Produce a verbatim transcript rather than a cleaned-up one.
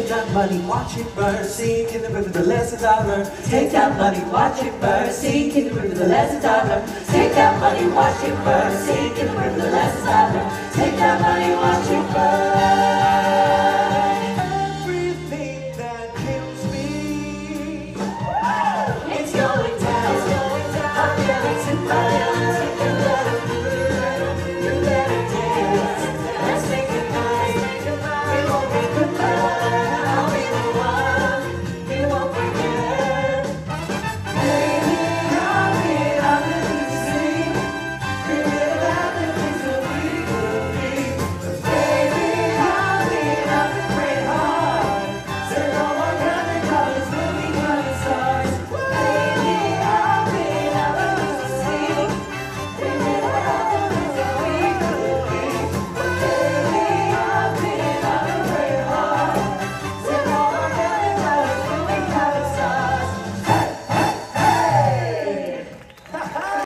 Take that money, watch it burn. Sink in the river, the lessons I learned. Take that money, watch it burn. Sink in the river, the lessons I learned. Take that money, watch it burn. Sink in the river, the lessons I learned. Take that money, watch it burn.